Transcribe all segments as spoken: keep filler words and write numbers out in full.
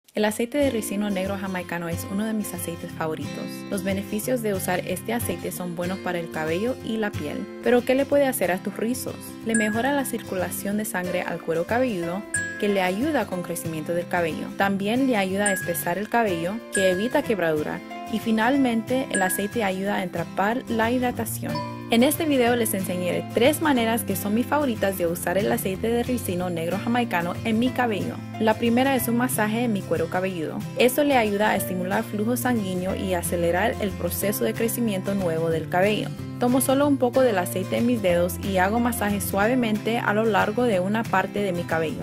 El aceite de ricino negro jamaicano es uno de mis aceites favoritos. Los beneficios de usar este aceite son buenos para el cabello y la piel. Pero ¿qué le puede hacer a tus rizos? Le mejora la circulación de sangre al cuero cabelludo, que le ayuda con crecimiento del cabello. También le ayuda a espesar el cabello, que evita quebradura. Y finalmente, el aceite ayuda a atrapar la hidratación. En este video les enseñaré tres maneras que son mis favoritas de usar el aceite de ricino negro jamaicano en mi cabello. La primera es un masaje en mi cuero cabelludo. Eso le ayuda a estimular flujo sanguíneo y acelerar el proceso de crecimiento nuevo del cabello. Tomo solo un poco del aceite en mis dedos y hago masaje suavemente a lo largo de una parte de mi cabello.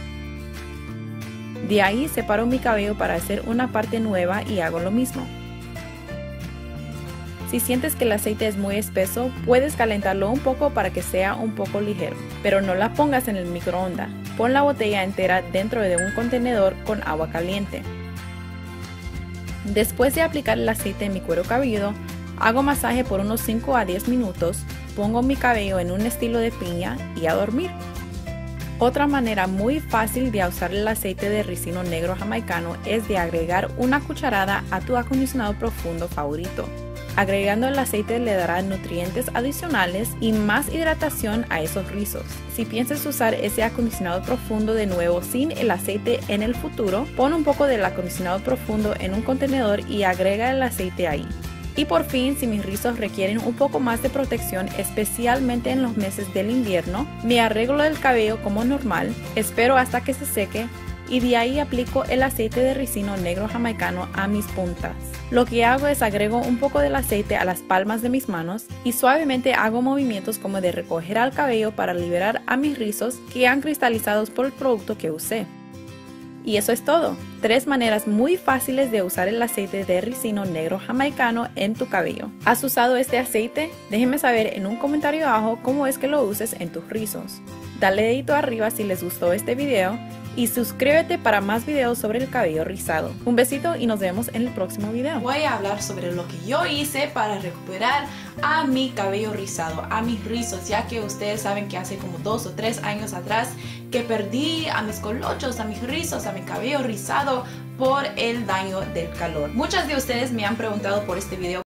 De ahí separo mi cabello para hacer una parte nueva y hago lo mismo. Si sientes que el aceite es muy espeso, puedes calentarlo un poco para que sea un poco ligero, pero no la pongas en el microondas. Pon la botella entera dentro de un contenedor con agua caliente. Después de aplicar el aceite en mi cuero cabelludo, hago masaje por unos cinco a diez minutos, pongo mi cabello en un estilo de piña y a dormir. Otra manera muy fácil de usar el aceite de ricino negro jamaicano es de agregar una cucharada a tu acondicionador profundo favorito. Agregando el aceite le dará nutrientes adicionales y más hidratación a esos rizos. Si piensas usar ese acondicionador profundo de nuevo sin el aceite en el futuro, pon un poco del acondicionador profundo en un contenedor y agrega el aceite ahí. Y por fin, si mis rizos requieren un poco más de protección, especialmente en los meses del invierno, me arreglo el cabello como normal, espero hasta que se seque y de ahí aplico el aceite de ricino negro jamaicano a mis puntas. Lo que hago es agrego un poco del aceite a las palmas de mis manos y suavemente hago movimientos como de recoger al cabello para liberar a mis rizos que han cristalizado por el producto que usé. Y eso es todo. Tres maneras muy fáciles de usar el aceite de ricino negro jamaicano en tu cabello. ¿Has usado este aceite? Déjenme saber en un comentario abajo cómo es que lo uses en tus rizos. Dale dedito arriba si les gustó este video y suscríbete para más videos sobre el cabello rizado. Un besito y nos vemos en el próximo video. Voy a hablar sobre lo que yo hice para recuperar a mi cabello rizado, a mis rizos, ya que ustedes saben que hace como dos o tres años atrás que perdí a mis colochos, a mis rizos, a mi cabello rizado por el daño del calor. Muchas de ustedes me han preguntado por este video